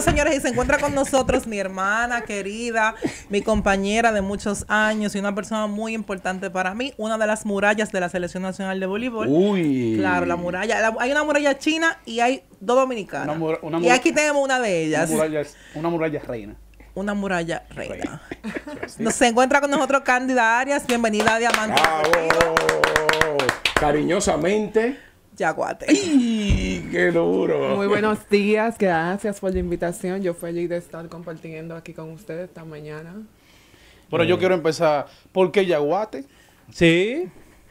señores, y se encuentra con nosotros mi hermana querida, mi compañera de muchos años y una persona muy importante para mí, una de las murallas de la Selección Nacional de Voleibol. Uy. Claro, la muralla. Hay una muralla china y hay dos dominicanas. Y aquí tenemos una de ellas. Una muralla reina. Una muralla reina. Se encuentra con nosotros Cándida Arias. Bienvenida a Diamante. ¡Bravo! Cariñosamente. Yaguate. ¡Ay, qué duro! Muy buenos días, gracias por la invitación. Yo feliz de estar compartiendo aquí con ustedes esta mañana. Pero yo quiero empezar. ¿Por qué Yaguate? Sí.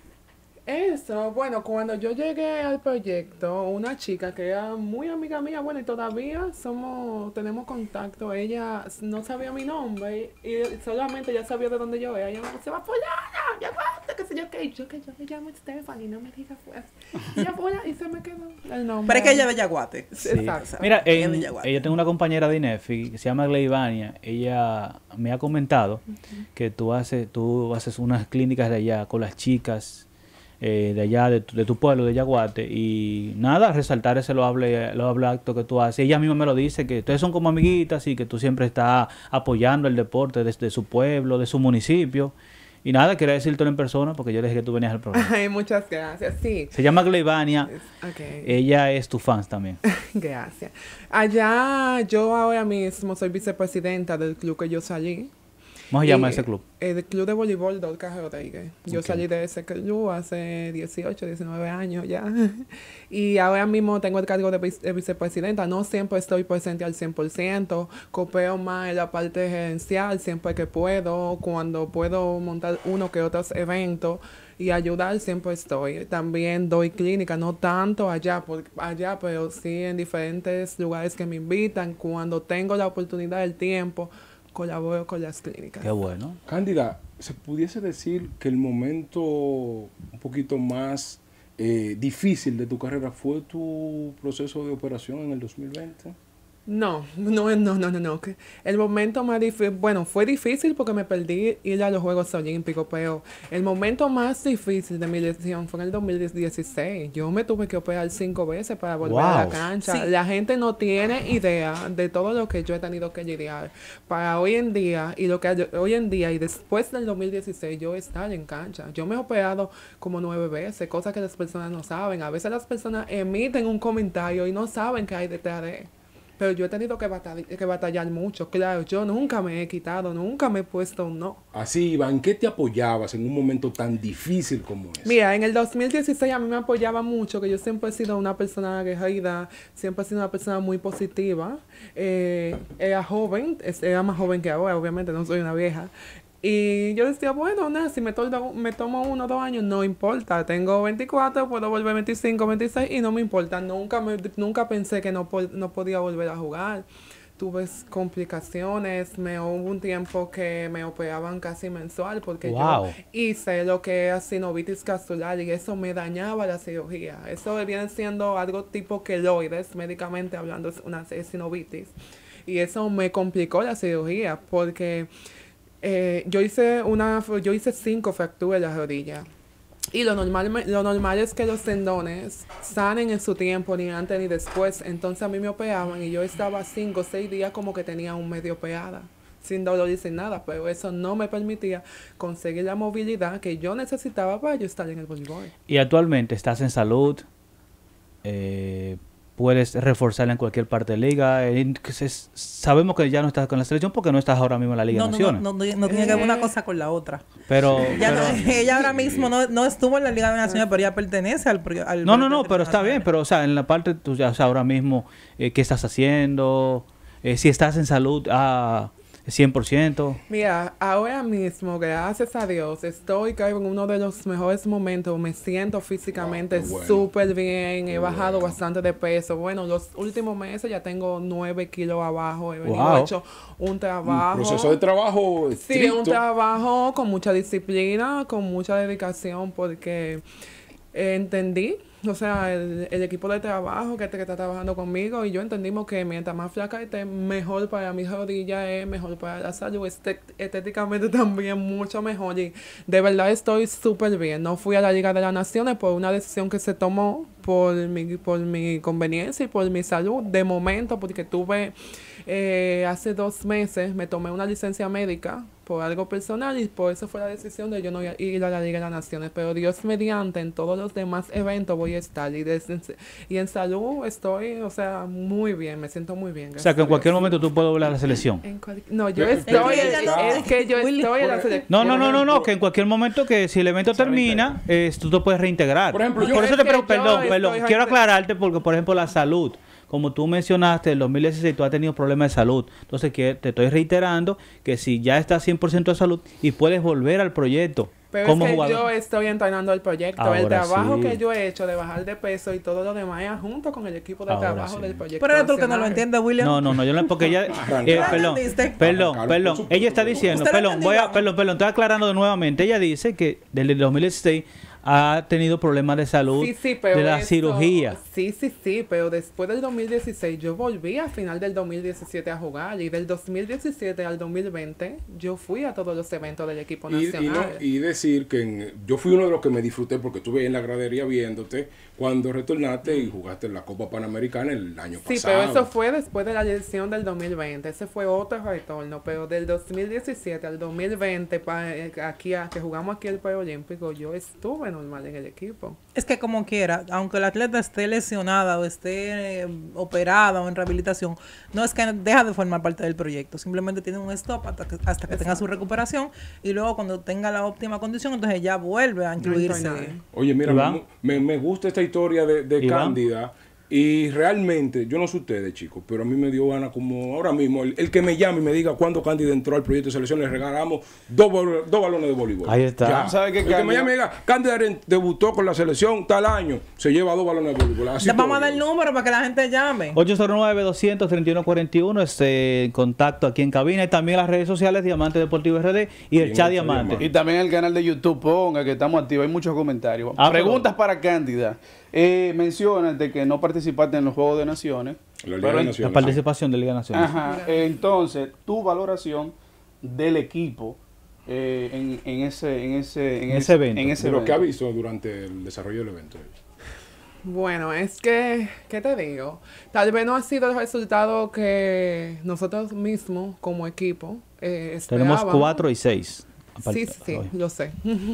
Eso, bueno, cuando yo llegué al proyecto, una chica que era muy amiga mía, bueno, y todavía tenemos contacto, ella no sabía mi nombre y solamente ya sabía de dónde yo era. Ella me decía, fulana, ya basta, qué sé yo qué, yo me llamo Stephanie, no me digas pues. Y ya fulana, y se me quedó el nombre. Pero es que ella es de Yaguate. Sí. Exacto. Mira, Ella es de Yaguate. yo tengo una compañera de INEFI que se llama Gleivania. Ella me ha comentado que tú haces unas clínicas de allá con las chicas de allá, de tu pueblo, de Yaguate, y nada, resaltar ese loable acto que tú haces. Ella misma me lo dice, que ustedes son como amiguitas y que tú siempre estás apoyando el deporte desde su pueblo, de su municipio. Y nada, quería decírtelo en persona porque yo le dije que tú venías al programa. Ay, muchas gracias, sí. Se llama Gleivania. Okay. Ella es tu fan también. Gracias. Allá, yo ahora mismo soy vicepresidenta del club que yo salí. ¿Cómo se llama ese club? El Club de Voleibol Dorcas Rodríguez. Yo Okay. salí de ese club hace 18, 19 años ya. Y ahora mismo tengo el cargo de vicepresidenta. No siempre estoy presente al 100%. Copio más en la parte gerencial siempre que puedo. Cuando puedo montar uno que otros eventos y ayudar, siempre estoy. También doy clínica, no tanto allá, pero sí en diferentes lugares que me invitan. Cuando tengo la oportunidad, el tiempo, colaboro con las clínicas. Qué bueno. Cándida, ¿se pudiese decir que el momento un poquito más difícil de tu carrera fue tu proceso de operación en el 2020? No. Que el momento más difícil, bueno, fue difícil porque me perdí ir a los Juegos Olímpicos, pero el momento más difícil de mi lesión fue en el 2016. Yo me tuve que operar 5 veces para volver a la cancha. Sí. La gente no tiene idea de todo lo que yo he tenido que lidiar para hoy en día y después del 2016 yo estar en cancha. Yo me he operado como 9 veces, cosas que las personas no saben. A veces las personas emiten un comentario y no saben qué hay detrás de. Pero yo he tenido que batallar mucho. Claro, yo nunca me he quitado, nunca me he puesto un no. Así, Iván, ¿qué te apoyabas en un momento tan difícil como ese? Mira, en el 2016 a mí me apoyaba mucho, que yo siempre he sido una persona aguerrida, siempre he sido una persona muy positiva. Era joven, era más joven que ahora, obviamente, no soy una vieja. Y yo decía, bueno, nada, si me tomo 1 o 2 años, no importa. Tengo 24, puedo volver 25, 26 y no me importa. Nunca pensé que no podía volver a jugar. Tuve complicaciones. Hubo un tiempo que me operaban casi mensual porque yo hice lo que era sinovitis capsular y eso me dañaba la cirugía. Eso viene siendo algo tipo queloides, médicamente hablando, es una sinovitis. Y eso me complicó la cirugía porque yo hice 5 fracturas en la rodilla. Y lo normal es que los tendones sanen en su tiempo, ni antes ni después. Entonces a mí me operaban y yo estaba 5 o 6 días como que tenía un medio operada, sin dolor y sin nada. Pero eso no me permitía conseguir la movilidad que yo necesitaba para yo estar en el voleibol. Y actualmente estás en salud, puedes reforzarla en cualquier parte de la liga. Sabemos que ya no estás con la selección porque no estás ahora mismo en la Liga de Naciones. No tiene que ver una cosa con la otra. Pero Ella ahora mismo no estuvo en la Liga de Naciones, pero ella pertenece al No, pero está bien. Pero, o sea, en la parte tuya, o sea, ahora mismo, ¿qué estás haciendo? Si estás en salud, 100%. Mira, ahora mismo, gracias a Dios, creo, en uno de los mejores momentos. Me siento físicamente súper bien. He bajado bastante de peso. Bueno, los últimos meses ya tengo 9 kilos abajo. He hecho un trabajo. Un proceso de trabajo estricto. Sí, un trabajo con mucha disciplina, con mucha dedicación, porque entendí. O sea, el equipo de trabajo que está trabajando conmigo y yo entendimos que mientras más flaca esté, mejor para mis rodillas, mejor para la salud, estéticamente también mucho mejor. Y de verdad estoy súper bien. No fui a la Liga de las Naciones por una decisión que se tomó por mi conveniencia y por mi salud de momento, porque tuve Hace 2 meses me tomé una licencia médica por algo personal y por eso fue la decisión de yo no ir a la Liga de las Naciones. Pero Dios mediante, en todos los demás eventos voy a estar. Y en salud estoy, o sea, muy bien, me siento muy bien. O sea, que en gracias a cualquier Dios. momento tú puedes volver a la selección. No, yo estoy, es que yo estoy en la selección. No, que en cualquier momento que si el evento termina, tú te puedes reintegrar. Por ejemplo, por eso te pregunto, perdón, estoy quiero aclararte porque, por ejemplo, la salud. Como tú mencionaste, en 2016 tú has tenido problemas de salud. Entonces, que te estoy reiterando que si ya estás 100% de salud y puedes volver al proyecto Pero como es que jugador. yo estoy entrenando el proyecto. Ahora el trabajo sí. que yo he hecho de bajar de peso y todo lo demás es junto con el equipo de Ahora trabajo sí. del proyecto. Pero eres tú el que no lo nacional. entiende, William. No, yo no, porque ella, perdón, ¿Entendiste? perdón, ella está diciendo, ¿Usted lo entendió? perdón, estoy aclarando de nuevamente, ella dice que desde el 2016 ha tenido problemas de salud pero de la eso- cirugía. Sí, pero después del 2016 yo volví al final del 2017 a jugar y del 2017 al 2020 yo fui a todos los eventos del equipo nacional. Y decir que yo fui uno de los que me disfruté porque estuve en la gradería viéndote cuando retornaste y jugaste en la Copa Panamericana el año Sí, pasado. pero eso fue después de la elección del 2020. Ese fue otro retorno. Pero del 2017 al 2020, que jugamos aquí el Preolímpico, yo estuve normal en el equipo. Es que como quiera, aunque el atleta esté lesionada o esté operada o en rehabilitación, no es que deja de formar parte del proyecto. Simplemente tiene un stop hasta que tenga su recuperación y luego cuando tenga la óptima condición, entonces ya vuelve a incluirse. Oye, mira, Iván. me gusta esta historia de Iván. Cándida. Y realmente, yo no sé ustedes, chicos, pero a mí me dio ganas como ahora mismo, el que me llame y me diga cuándo Cándida entró al proyecto de selección, le regalamos dos balones de voleibol. Ahí está. Ya. ¿Sabe qué, El que me Cándida? llame y diga, Cándida debutó con la selección tal año, se lleva 2 balones de voleibol. Así Le vamos a todo. dar el número para que la gente llame. 809-200-3141, contacto aquí en cabina y también las redes sociales Diamante Deportivo RD y el Sí, chat el Chat Diamante. Diamante. Y también el canal de YouTube, ponga que estamos activos, hay muchos comentarios. Preguntas para Cándida. Mencionas de que no participaste en los Juegos de Naciones. La Liga pero de en- Naciones. La participación de Liga Nacional. Ajá. Entonces, tu valoración del equipo en ese evento. En ese De lo que ha evento. visto durante el desarrollo del evento. Bueno, es que, ¿qué te digo? Tal vez no ha sido el resultado que nosotros mismos como equipo Tenemos esperábamos. 4 y 6. Sí, lo sé.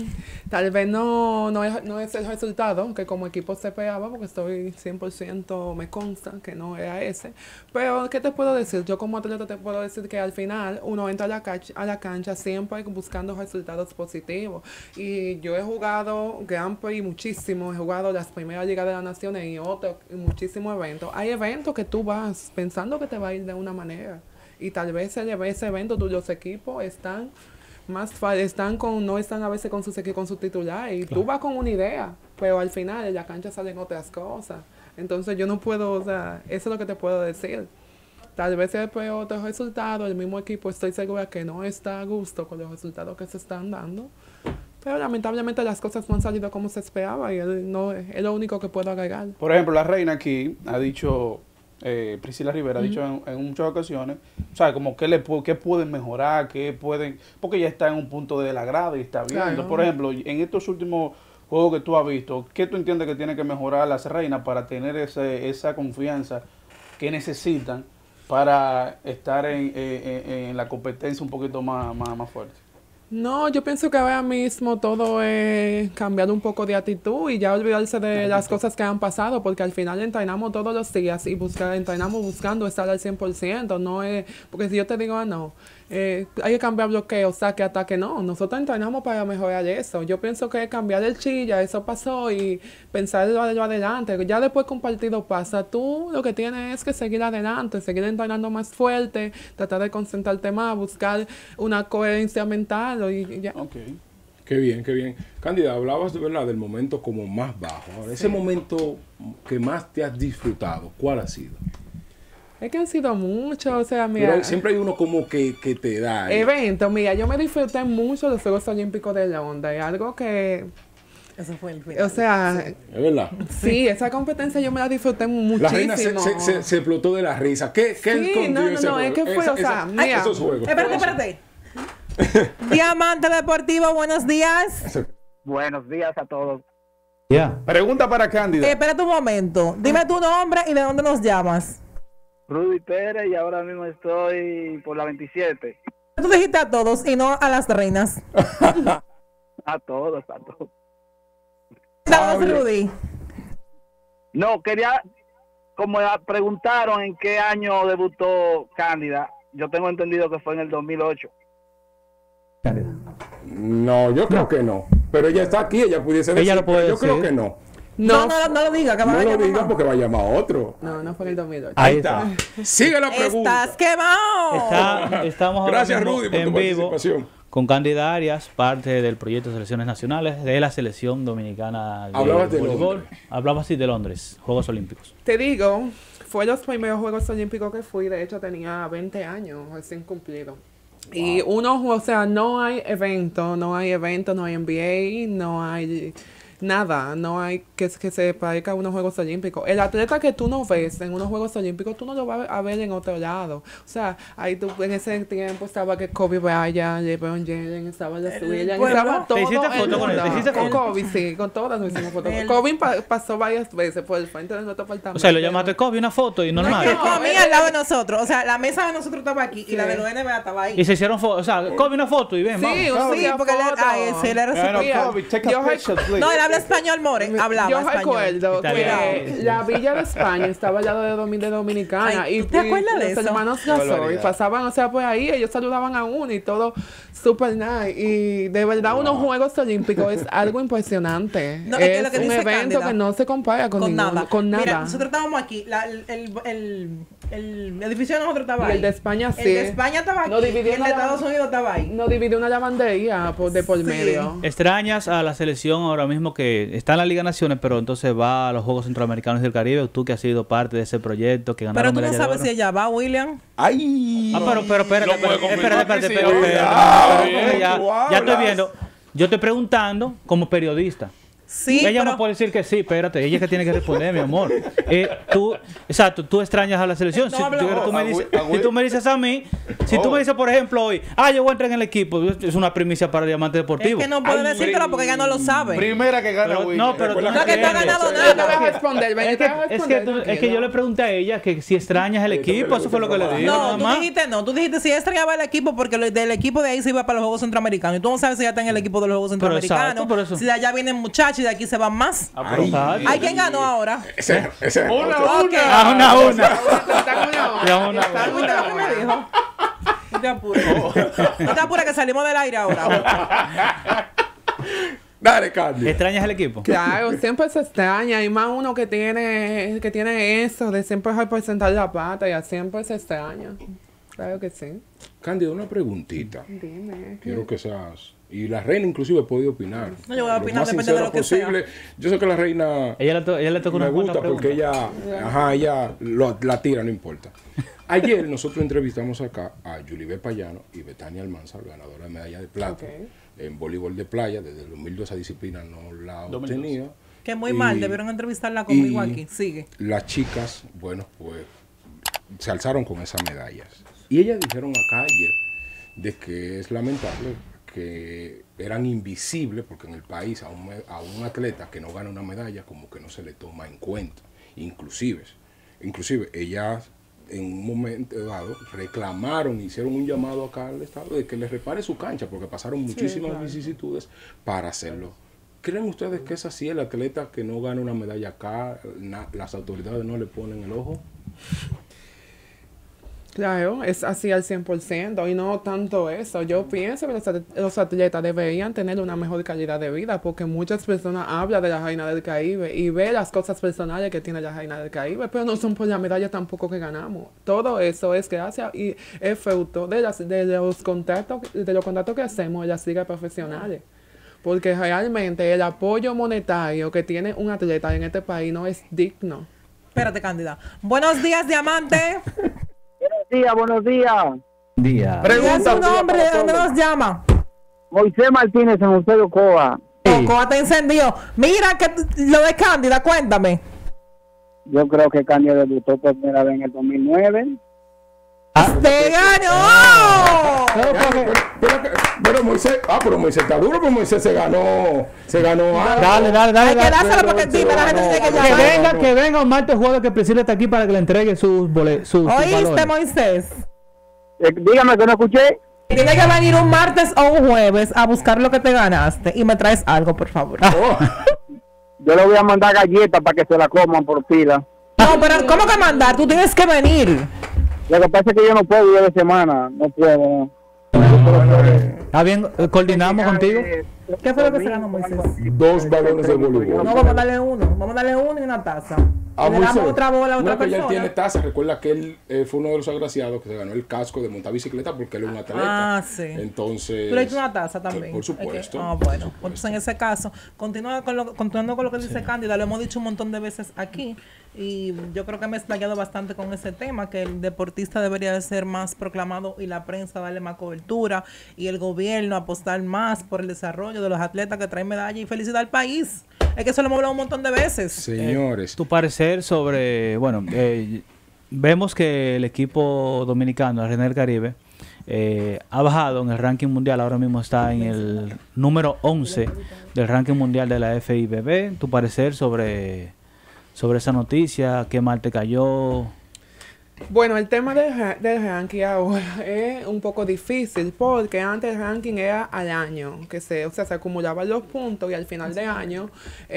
Tal vez no es el resultado que como equipo se esperaba, porque estoy 100% me consta que no era ese. Pero, ¿qué te puedo decir? Yo como atleta te puedo decir que al final uno entra a la cancha siempre buscando resultados positivos. Y yo he jugado Grand Prix muchísimo, he jugado las primeras Ligas de las Naciones y muchísimos eventos. Hay eventos que tú vas pensando que te va a ir de una manera. Y tal vez ese evento, los equipos están no están a veces con su titular y tú vas con una idea, pero al final en la cancha salen otras cosas. Entonces yo no puedo, o sea, eso es lo que te puedo decir. Tal vez sea otro resultado, el mismo equipo estoy segura que no está a gusto con los resultados que se están dando. Pero lamentablemente las cosas no han salido como se esperaba y es lo único que puedo agregar. Por ejemplo, la reina aquí ha dicho, Priscila Rivera ha dicho en muchas ocasiones, o sea, como qué pueden mejorar, porque ya está en un punto de la grada y está viendo. Claro. Por ejemplo, en estos últimos juegos que tú has visto, ¿qué tú entiendes que tiene que mejorar las reinas para tener esa confianza que necesitan para estar en la competencia un poquito más fuerte? No, yo pienso que ahora mismo todo es cambiar un poco de actitud y ya olvidarse de las cosas que han pasado, porque al final entrenamos todos los días y entrenamos buscando estar al 100%, no es, porque si yo te digo, no, hay que cambiar bloqueo, saque, ataque, no, nosotros entrenamos para mejorar eso. Yo pienso que cambiar el chilla, eso pasó y pensar lo adelante, ya después que un partido pasa, tú lo que tienes es que seguir adelante, seguir entrenando más fuerte, tratar de concentrarte más, buscar una coherencia mental y ya. Ok. Qué bien, qué bien. Cándida, hablabas de verdad del momento como más bajo. Ahora, ese momento que más te has disfrutado, ¿cuál ha sido? Es que han sido muchos, o sea, mira. Pero siempre hay uno como que te da. Eventos, mira, yo me disfruté mucho de los Juegos Olímpicos de Londres, algo que, Eso fue el final. o sea, Es verdad. sí, esa competencia yo me la disfruté La reina muchísimo. se explotó de la risa. ¿Qué Sí, escondió no, ese no, juego? es que fue, o sea, mira. esos juegos. Espérate. Diamante Deportivo, buenos días. Buenos días a todos. Ya. Pregunta para Cándida. Espérate un momento. Dime tu nombre y de dónde nos llamas. Rudy Pérez y ahora mismo estoy por la 27. Tú dijiste a todos y no a las reinas. A todos, a todos. Vamos, Rudy. No, quería, como preguntaron en qué año debutó Cándida, yo tengo entendido que fue en el 2008. No, yo creo que no. Pero ella está aquí, ella pudiese decir. Ella lo puede Yo creo decir. que no. No lo diga, que va No a lo llamar. diga porque va a llamar a otro. No fue en el 2008. Ahí está. Sigue la pregunta. Estás quemado. Estamos ahora Gracias, mismo Rudy, por en tu vivo participación. con Candy Arias, parte del proyecto de selecciones nacionales de la selección dominicana de Hablabas de voleibol. Londres. Hablaba así de Londres, Juegos Olímpicos. Te digo, fue los primeros Juegos Olímpicos que fui, de hecho tenía 20 años recién cumplido. Y uno, o sea, no hay evento, no hay NBA, no hay nada, no hay que se parezca a unos Juegos Olímpicos. El atleta que tú no ves en unos Juegos Olímpicos, tú no lo vas a ver en otro lado. O sea, ahí tú, en ese tiempo estaba que Kobe Bryant, LeBron James, estaba Les Williams, pueblo. estaba todo ¿Te hiciste el foto con él? mundo. ¿Te hiciste Con foto? Kobe, sí, con todas nos hicimos fotos. El- Kobe pasó varias veces por el frente de nuestro apartamento. O sea, lo llamaste Kobe, una foto y normal. Que No, comía al lado de nosotros. O sea, la mesa de nosotros estaba aquí y la de los NBA estaba ahí. Y se hicieron fotos, o sea, Kobe una foto y ven, Sí, vamos. Sí, porque él era Bueno, super... Kobe, take a Yo picture, please. No, él habla español, more. Hablaba Yo español. recuerdo Italiano. que la Villa de España estaba al lado de Dominicana. Ay, y ¿tú te acuerdas de los eso? hermanos Qué Gasol barbaridad. pasaban, o sea, por ahí, ellos saludaban a uno y todo super nice. Y de verdad, unos Juegos Olímpicos es algo impresionante. No, es que es lo que un dice evento Cándida, que no se compara con, Con ninguno- nada. con nada. Mira, nosotros estábamos aquí. El edificio de nosotros estaba Y ahí. el de España sí. El de España estaba aquí. No dividió y el de nada. Estados Unidos estaba ahí. Nos dividió una lavandería de por Sí. medio. ¿Extrañas a la selección ahora mismo que está en la Liga Naciones, pero entonces va a los Juegos Centroamericanos del Caribe? Tú que has sido parte de ese proyecto, que Pero ganaron tú no medalla de sabes oro. si ella va, William. ¡Ay! Ah, pero espérate, Lo puede confirmar espérate, que sí, espérate, cuidado, espérate, tú ya estoy hablas. viendo. Yo estoy preguntando como periodista. Sí, Ella pero... no puede decir que sí, espérate, ella es que tiene que responder, mi amor. Exacto, tú extrañas a la selección. No Si hablo- tú me Ah, dices, ah, si tú me dices a mí, si tú Oh. me dices, por ejemplo, hoy, yo voy a entrar en el equipo, es una primicia para Diamante Es Deportivo. que no puede Ay, decírtelo porque ella no lo sabe. Primera que gana Pero- William. no, pero tú Recuerda no que tú has entiendes. ganado Yo te voy nada. a responder, ven, Es te voy a que, responder, es que tranquilo. yo le pregunté a ella que si extrañas el equipo, eso fue lo que le dije. No, nada tú más. dijiste no. Tú dijiste si ella extrañaba el equipo porque del equipo de ahí se iba para los Juegos Centroamericanos. Y tú no sabes si ella está en el equipo de los Juegos Pero Centroamericanos. exacto, por eso. Si de allá vienen muchachos y de aquí se van más. Exacto. ¿Hay quién ganó ahora? Ese Una, Ok. Una. Está con una hora. Ya una. Está con ¿Viste una lo que me hora. dijo? No te apures. No te apures que salimos del aire ahora. Dale, Candy. ¿Extrañas el equipo? Claro, siempre se extraña, y más uno que tiene eso de siempre representar la patria, siempre se extraña. Claro que sí. Cándido, una preguntita. Dime. Quiero que seas... Y la reina inclusive puede opinar. No, yo voy a Lo opinar, más depende de sincera lo que posible. Yo sé que la reina Ella le tocó me una cuanta gusta porque pregunta. ella la tira, no importa. Ayer nosotros entrevistamos acá a Yulibé Payano y Betania Almanzar, ganadora de medalla de plata Ok. en voleibol de playa. Desde el 2002 esa disciplina no la obtenía. Que muy Y- mal, debieron entrevistarla conmigo y aquí. Sigue. Las chicas, bueno, pues se alzaron con esas medallas. Y ellas dijeron acá ayer de que es lamentable que eran invisibles porque en el país a un atleta que no gana una medalla como que no se le toma en cuenta. Inclusive ellas en un momento dado reclamaron, hicieron un llamado acá al Estado de que les repare su cancha porque pasaron muchísimas vicisitudes para hacerlo. ¿Creen ustedes que es así? El atleta que no gana una medalla acá, las autoridades no le ponen el ojo. Claro, es así al 100%, y no tanto eso. Yo pienso que los atletas deberían tener una mejor calidad de vida, porque muchas personas hablan de la Reina del Caribe y ven las cosas personales que tiene la Reina del Caribe, pero no son por la medalla tampoco que ganamos. Todo eso es gracias y es fruto de los contactos que hacemos en las ligas profesionales. Porque realmente el apoyo monetario que tiene un atleta en este país no es digno. Espérate, Cándida. Buenos días, Diamante. Buenos días. Día. Diga su nombre, ¿de dónde nos llama? Moisés Martínez, San José de Ocoa. Cocoa te encendió. Mira que lo de Cándida, cuéntame. Yo creo que Cándida debutó por primera vez en el 2009. ¡Te ganó! Pero Moisés está duro, pero Moisés se ganó algo. Dale. Hay que dárselo porque dime, la gente tiene que llamar. Que venga un martes jueves que Priscila está aquí para que le entregue sus boletos. ¿Oíste, Moisés? Dígame que no escuché. Tienes que venir un martes o un jueves a buscar lo que te ganaste y me traes algo, por favor. Oh. Yo le voy a mandar galletas para que se la coman por pila. No, pero ¿cómo que mandar? Tú tienes que venir. Lo que pasa es que yo no puedo ir de semana. No puedo. Está bien, coordinamos contigo. ¿Qué fue lo que se ganó, Moisés? 2 balones de voleibol. No, vamos a darle uno. Vamos a darle uno y una taza. Y le damos otra bola a otra que ya persona. tiene taza. Recuerda que él fue uno de los agraciados que se ganó el casco de montar bicicleta porque él es un atleta. Ah, sí. Entonces. Tú le diste una taza también. Por supuesto. Bueno. Pues en ese caso, continuando con lo que dice Cándida, lo hemos dicho un montón de veces aquí. Y yo creo que me he explayado bastante con ese tema, que el deportista debería de ser más proclamado y la prensa darle más cobertura y el gobierno apostar más por el desarrollo de los atletas que traen medalla y felicidad al país. Es que eso lo hemos hablado un montón de veces. Señores. Tu parecer sobre, bueno, vemos que el equipo dominicano, el René del Caribe, ha bajado en el ranking mundial, ahora mismo está en el número 11 del ranking mundial de la FIBB. Tu parecer sobre esa noticia, qué mal te cayó. Bueno, el tema del ranking ahora es un poco difícil porque antes el ranking era al año, se acumulaban los puntos y al final de año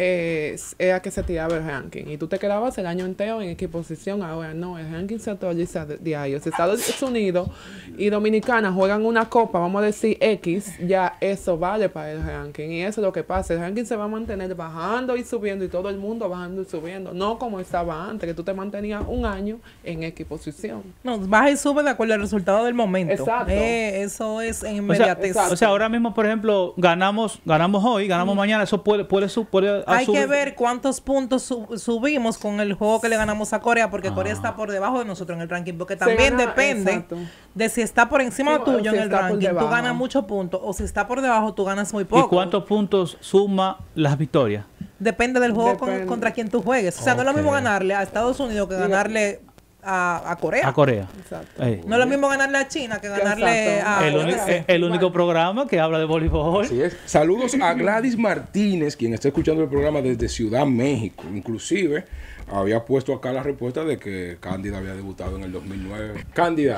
era que se tiraba el ranking y tú te quedabas el año entero en qué posición. Ahora no, el ranking se actualiza diario. Si Estados Unidos y Dominicana juegan una copa, vamos a decir X, ya eso vale para el ranking y eso es lo que pasa. El ranking se va a mantener bajando y subiendo y todo el mundo bajando y subiendo, no como estaba antes, que tú te mantenías un año en X posición. No, baja y sube de acuerdo al resultado del momento. Exacto. Eso es en inmediatez. O sea, ahora mismo, por ejemplo, ganamos hoy, ganamos mañana, eso puede Hay subir. que ver cuántos puntos subimos con el juego que le ganamos a Corea, porque Corea está por debajo de nosotros en el ranking, porque también depende de si está por encima tuyo en el ranking, tú ganas muchos puntos, o si está por debajo, tú ganas muy poco. ¿Y cuántos puntos suma las victorias? Depende del juego contra quien tú juegues. O sea, no es lo mismo ganarle a Estados Unidos que ganarle a Corea. A Corea. Exacto. No es lo mismo ganarle a China que ganarle a el único programa que habla de voleibol. Así es. Saludos a Gladys Martínez, quien está escuchando el programa desde Ciudad México. Inclusive había puesto acá la respuesta de que Cándida había debutado en el 2009. Cándida,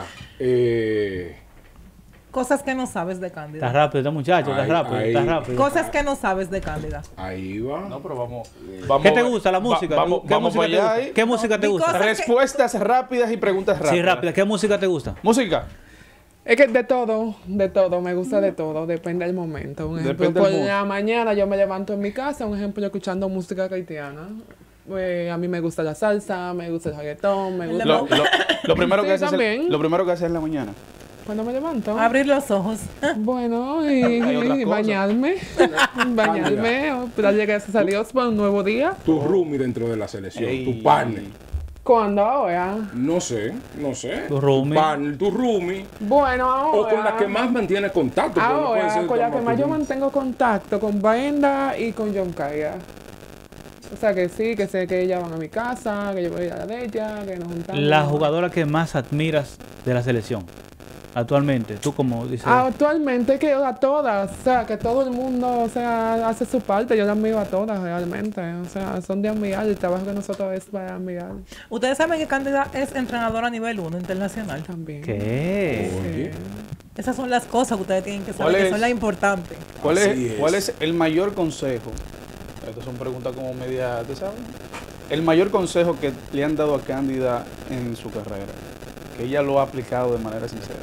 cosas que no sabes de Cándida. Está rápido, muchacho, está rápido. Cosas que no sabes de Cándida. Ahí va. No, pero vamos. ¿Qué te gusta la música? ¿Qué música te gusta? Respuestas rápidas y preguntas rápidas. Sí, rápida. ¿Qué música te gusta? Música. Es que de todo, me gusta de todo, depende del momento. Un ejemplo, por la mañana yo me levanto en mi casa, un ejemplo, escuchando música haitiana. A mí me gusta la salsa, me gusta el reggaetón, me gusta... Lo primero que Sí, haces en la mañana. Cuando me levanto. Abrir los ojos. Bueno, Hay otras y cosas. bañarme, darle gracias a Dios por un nuevo día. Tu roomie dentro de la selección, Ey. tu partner. ¿Cuándo ahora? No sé. Tu roomie. Tu partner, tu roomie. Bueno, ahora. O con la que más mantiene contacto. porque no puede Ahora, ser con la como que más tu yo roomie. mantengo contacto, con Brenda y con John Kaya. O sea que sí, que sé que ellas van a mi casa, que yo voy a ir a la de ella, que nos juntamos. La jugadora que más admiras de la selección actualmente, tú como dices. Actualmente que a todas, o sea, que todo el mundo, o sea, hace su parte, yo las admiro a todas realmente, o sea, son de admirar, el trabajo que nosotros es para admirar Ustedes saben que Cándida es entrenadora a nivel 1 internacional. también. ¿Qué? Oye. Esas son las cosas que ustedes tienen que saber, ¿Cuál que es? son las importantes. ¿Cuál Así es. ¿Cuál es el mayor consejo? Estas son preguntas como media, ¿te sabes? El mayor consejo que le han dado a Cándida en su carrera, que ella lo ha aplicado de manera sincera.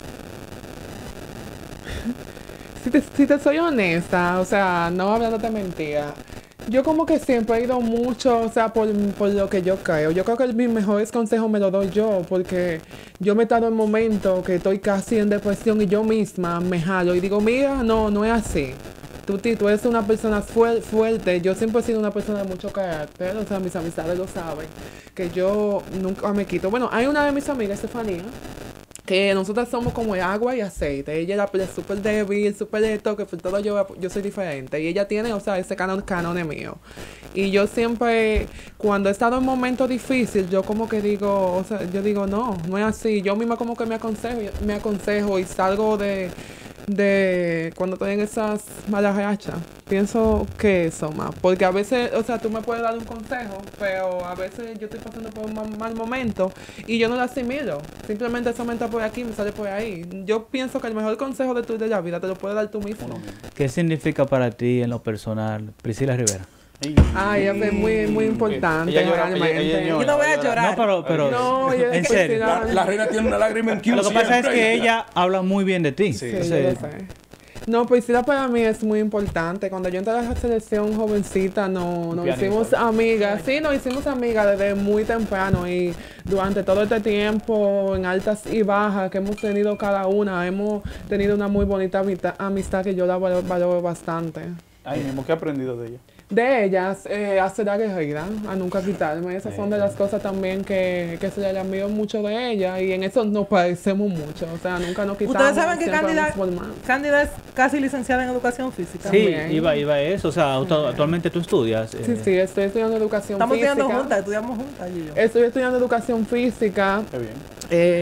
Si te soy honesta, o sea, no hablándote mentira, yo como que siempre he ido mucho, o sea, por lo que yo creo. Yo creo que mis mejores consejos me los doy yo, porque yo me he estado en momentos que estoy casi en depresión y yo misma me jalo y digo, mira, no es así. Tú eres una persona fuerte. Yo siempre he sido una persona de mucho carácter, o sea, mis amistades lo saben, que yo nunca me quito. Bueno, hay una de mis amigas, Estefanía, que nosotras somos como el agua y aceite. Ella es súper débil, súper esto, que por todo yo soy diferente. Y ella tiene, o sea, ese canon es mío. Y yo siempre, cuando he estado en momentos difíciles, yo como que digo, o sea, yo digo, no es así. Yo misma como que me aconsejo y salgo de de cuando estoy en esas malas rachas. Pienso que eso más. Porque a veces, o sea, tú me puedes dar un consejo, pero a veces yo estoy pasando por un mal momento y yo no lo asimilo. Simplemente eso me entra por aquí y me sale por ahí. Yo pienso que el mejor consejo de la vida te lo puedes dar tú mismo. ¿Qué significa para ti en lo personal Priscila Rivera? Ay, es muy importante. Ella llora, realmente. ella Yo no voy a llorar. No, pero No, yo en serio. La reina tiene una lágrima en Q. Lo que pasa es siempre. que ella habla muy bien de ti. Sí. Sí, Entonces, yo lo sé. No, Priscila para mí es muy importante. Cuando yo entré a la selección jovencita, nos hicimos amigas. Sí, nos hicimos amigas desde muy temprano y durante todo este tiempo, en altas y bajas que hemos tenido cada una, hemos tenido una muy bonita amistad que yo la valoro bastante. Ay, mismo, ¿qué he aprendido de ella? De ellas, a ser aguerrida, a nunca quitarme. Esas son de las cosas también que se le admiro mucho de ella y en eso nos parecemos mucho. O sea, nunca nos quitamos. Ustedes saben que siempre Cándida, nos formamos. Cándida es casi licenciada en educación física. sí, También. iba a eso. O sea, actualmente tú estudias. Sí, sí, estoy estudiando educación Estamos física. estudiando juntas, estudiamos juntas. Y yo. Estoy estudiando educación física. Qué bien.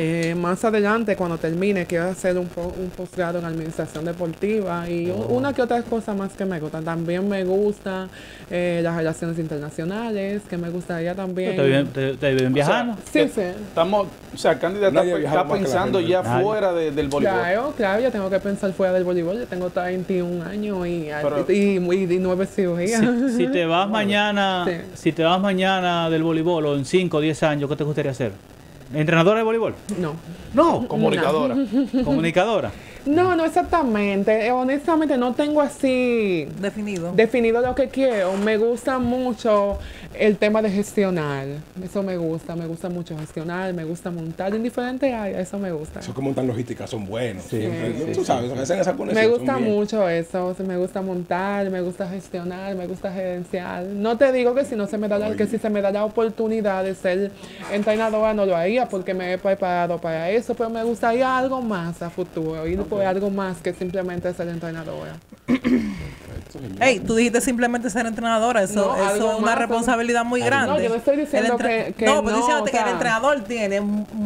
Más adelante, cuando termine, quiero hacer un posgrado en administración deportiva y una que otra cosa más que me gusta. También me gusta las relaciones internacionales, que me gustaría también. ¿Te viven viajando? Sí, sí. Estamos, o sea, Cándida Nadie está, viaja está más que la pensando gente. ya Nadie. fuera del voleibol. Claro, yo tengo que pensar fuera del voleibol. Yo tengo 21 años Pero- y 9 cirugías. Si te vas mañana, Sí. si te vas mañana del voleibol o en 5 o 10 años, ¿qué te gustaría hacer? ¿Entrenadora de voleibol? No. No. Comunicadora. ¿Comunicadora? No exactamente. Honestamente, no tengo así definido lo que quiero. Me gusta mucho el tema de gestionar. Eso me gusta mucho gestionar, me gusta montar en diferentes áreas, eso me gusta. Eso que montan logística son buenos. Sí, siempre, sí, tú sabes, hacen esa conexión. Me gusta son bien. mucho eso, o sea, me gusta montar, me gusta gestionar, me gusta gerenciar. No te digo que si no se me da que si se me da la oportunidad de ser entrenadora no lo haría porque me he preparado para eso, pero me gustaría algo más a futuro, ir por algo más que simplemente ser entrenadora. Perfecto, señor. Hey, tú dijiste simplemente ser entrenadora, eso, No, eso algo es una más, responsabilidad muy grande. No, yo no estoy diciendo que no, pues no, diciéndote o sea, que el entrenador tiene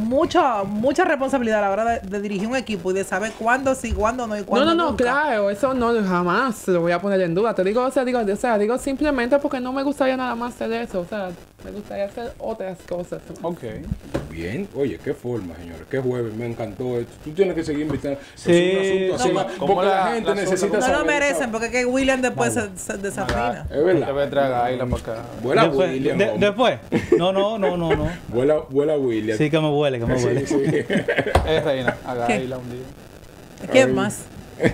mucha responsabilidad a la hora de dirigir un equipo y de saber cuándo sí, cuándo no y cuándo No, nunca. claro, eso no jamás lo voy a poner en duda. Te digo, digo simplemente porque no me gustaría nada más hacer eso, o sea, me gustaría hacer otras cosas. Ok. Bien, oye, qué forma, señores, qué jueves, me encantó esto. Tú tienes que seguir invitando. Sí. Es un asunto así, Como porque la la gente zona, necesita No saber. lo merecen ¿sabes? porque que William después se desafina. Es Te verdad. voy a traer a Ayla para acá. Vuela Después, William. hombre. después. No. Vuela William. Sí, que me huele, que me Sí, huele. sí. Es reina, haga ¿Qué? Ayla un día. ¿Quién más?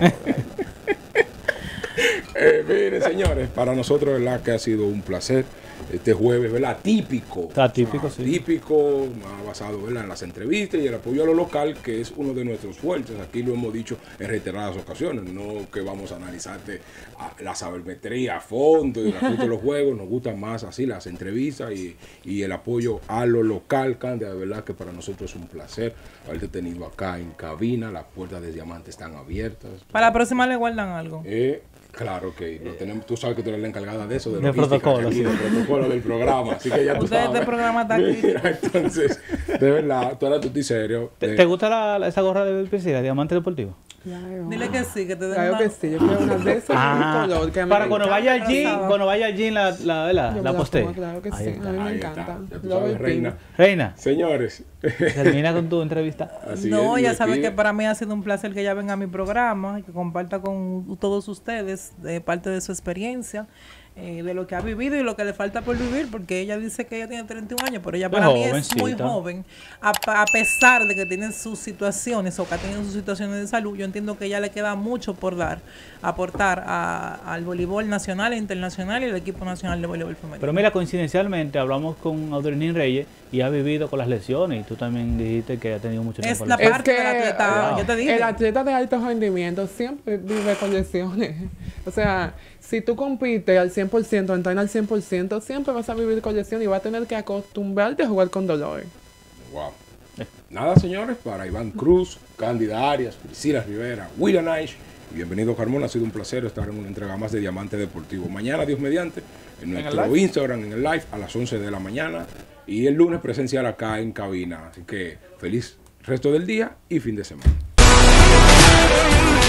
Miren, señores, para nosotros, ¿verdad? Que ha sido un placer este jueves, ¿verdad? Típico. Está típico, sí. Típico, basado, ¿verdad? En las entrevistas y el apoyo a lo local, que es uno de nuestros fuertes. Aquí lo hemos dicho en reiteradas ocasiones. No que vamos a analizarte la sabermetría a fondo y el asunto de los juegos. Nos gustan más así las entrevistas y el apoyo a lo local, Cándida. De verdad que para nosotros es un placer haberte tenido acá en cabina. Las puertas de Diamante están abiertas. Para la próxima le guardan algo. Claro que lo tenemos, tú sabes que tú eres la encargada de eso, de De logística, protocolo, aquí, sí. de protocolo del programa, así que ya tú Ustedes sabes. de programa está aquí. Mira, entonces, de verdad, tú eres tuti serio. ¿Te gusta esa gorra de Priscila, Diamante Deportivo? Claro. Dile que sí, que te den Claro una... que sí, yo quiero una de esas de color que me Para cuando encanta. vaya allí, rosado. cuando vaya allí la Yo me posté. pongo, claro que Ahí sí, está. a mí me Ahí está, encanta. ya tú Luego sabes, el reina. Reina, Señores, termina con tu entrevista. así No, es, ya saben despide. que para mí ha sido un placer que ella venga a mi programa y que comparta con todos ustedes de parte de su experiencia, de lo que ha vivido y lo que le falta por vivir, porque ella dice que ella tiene 31 años, pero ella Es para mí es muy jovencita. joven, a pesar de que tiene sus situaciones o que ha tenido sus situaciones de salud. Yo entiendo que ella le queda mucho por aportar al voleibol nacional e internacional y al equipo nacional de voleibol femenino. Pero mira, coincidencialmente hablamos con Audrinín Reyes y ha vivido con las lesiones y tú también dijiste que ha tenido mucho Es tiempo. la lesionado. parte del atleta, yo te dije. el atleta de alto rendimiento siempre vive con lesiones. O sea, si tú compites al 100%, entrenas al 100%, siempre vas a vivir con lesiones y vas a tener que acostumbrarte a jugar con dolor. Wow. Nada, señores, para Iván Cruz, Cándida Arias, Priscila Rivera, William Aish y bienvenido Carmona. Ha sido un placer estar en una entrega más de Diamante Deportivo. Mañana, Dios mediante, en nuestro live? Instagram, en el live, a las 11 de la mañana. Y el lunes presencial acá en cabina. Así que feliz resto del día y fin de semana.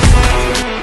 Gracias.